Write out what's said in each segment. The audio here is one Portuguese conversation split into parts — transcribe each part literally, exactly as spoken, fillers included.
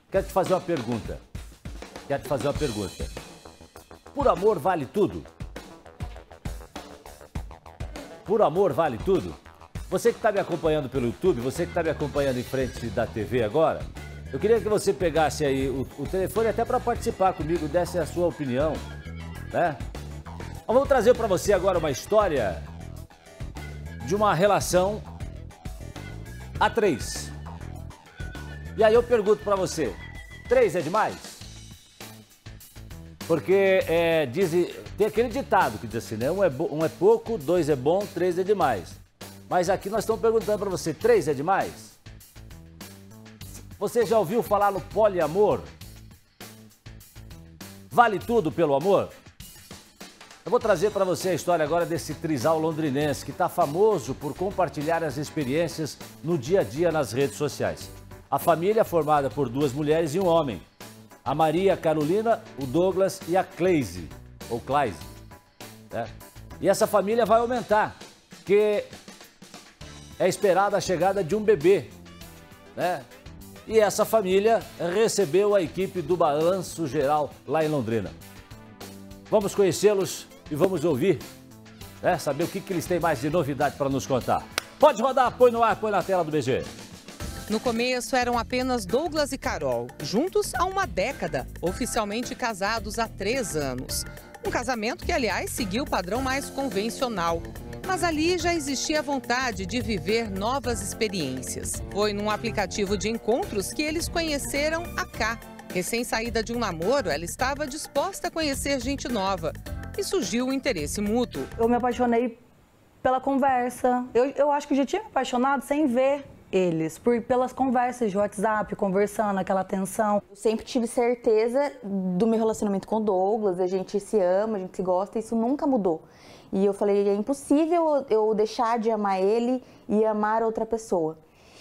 quero te fazer uma pergunta. Quero te fazer uma pergunta. Por amor vale tudo? Por amor vale tudo? Você que está me acompanhando pelo YouTube, você que está me acompanhando em frente da T V agora, eu queria que você pegasse aí o, o telefone até para participar comigo, desse a sua opinião, né? Então, vamos trazer para você agora uma história de uma relação a três. E aí eu pergunto para você, três é demais? Porque é, diz, tem aquele ditado que diz assim, né? Um é, um é pouco, dois é bom, três é demais. Mas aqui nós estamos perguntando para você, três é demais? Você já ouviu falar no poliamor? Vale tudo pelo amor? Eu vou trazer para você a história agora desse trisal londrinense que está famoso por compartilhar as experiências no dia a dia nas redes sociais. A família é formada por duas mulheres e um homem. A Maria Carolina, o Douglas e a Cleise, ou Claise. Né? E essa família vai aumentar, porque é esperada a chegada de um bebê, né? E essa família recebeu a equipe do Balanço Geral lá em Londrina. Vamos conhecê-los e vamos ouvir, né? Saber o que, que eles têm mais de novidade para nos contar. Pode rodar, põe no ar, põe na tela do B G. No começo eram apenas Douglas e Carol, juntos há uma década, oficialmente casados há três anos. Um casamento que, aliás, seguiu o padrão mais convencional. Mas ali já existia a vontade de viver novas experiências. Foi num aplicativo de encontros que eles conheceram a Ká. Recém-saída de um namoro, ela estava disposta a conhecer gente nova. E surgiu o interesse mútuo. Eu me apaixonei pela conversa. Eu, eu acho que já tinha me apaixonado sem ver eles, por, pelas conversas de WhatsApp, conversando, aquela tensão. Eu sempre tive certeza do meu relacionamento com o Douglas, a gente se ama, a gente se gosta, isso nunca mudou. E eu falei, é impossível eu deixar de amar ele e amar outra pessoa.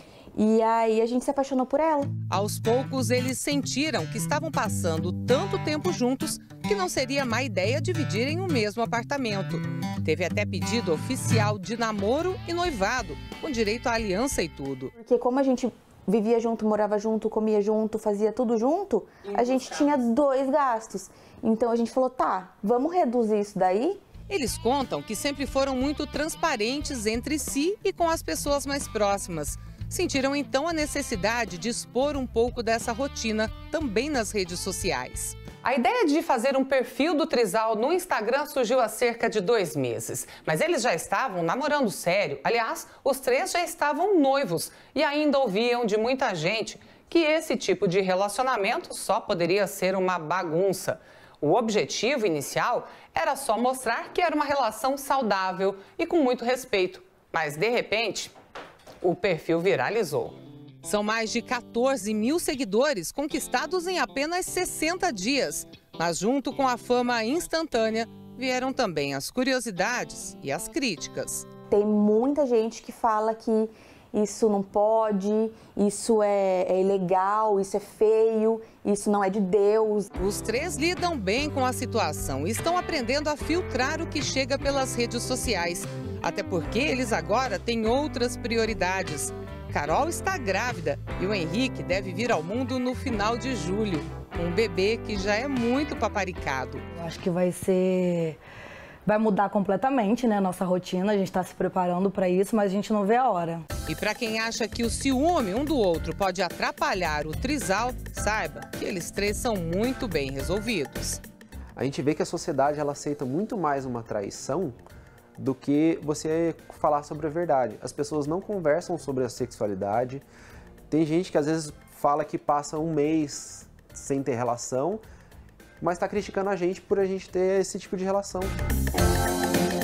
E aí a gente se apaixonou por ela. Aos poucos, eles sentiram que estavam passando tanto tempo juntos que não seria má ideia dividirem o mesmo apartamento. Teve até pedido oficial de namoro e noivado, com direito à aliança e tudo. Porque como a gente vivia junto, morava junto, comia junto, fazia tudo junto, a gente tinha dois gastos. Então a gente falou, tá, vamos reduzir isso daí? Eles contam que sempre foram muito transparentes entre si e com as pessoas mais próximas. Sentiram então a necessidade de expor um pouco dessa rotina também nas redes sociais. A ideia de fazer um perfil do trisal no Instagram surgiu há cerca de dois meses. Mas eles já estavam namorando sério. Aliás, os três já estavam noivos e ainda ouviam de muita gente que esse tipo de relacionamento só poderia ser uma bagunça. O objetivo inicial era só mostrar que era uma relação saudável e com muito respeito. Mas, de repente, o perfil viralizou. São mais de quatorze mil seguidores conquistados em apenas sessenta dias. Mas, junto com a fama instantânea, vieram também as curiosidades e as críticas. Tem muita gente que fala que isso não pode, isso é, é ilegal, isso é feio, isso não é de Deus. Os três lidam bem com a situação e estão aprendendo a filtrar o que chega pelas redes sociais. Até porque eles agora têm outras prioridades. Carol está grávida e o Henrique deve vir ao mundo no final de julho. Um bebê que já é muito paparicado. Eu acho que vai ser... Vai mudar completamente, né, nossa rotina, a gente está se preparando para isso, mas a gente não vê a hora. E para quem acha que o ciúme um do outro pode atrapalhar o trisal, saiba que eles três são muito bem resolvidos. A gente vê que a sociedade ela aceita muito mais uma traição do que você falar sobre a verdade. As pessoas não conversam sobre a sexualidade. Tem gente que às vezes fala que passa um mês sem ter relação, mas está criticando a gente por a gente ter esse tipo de relação.